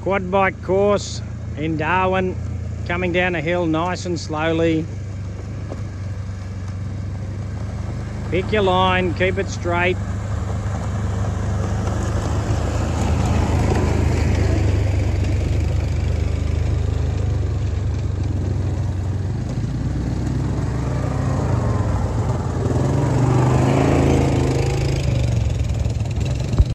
Quad bike course in Darwin, coming down a hill nice and slowly. Pick your line, keep it straight.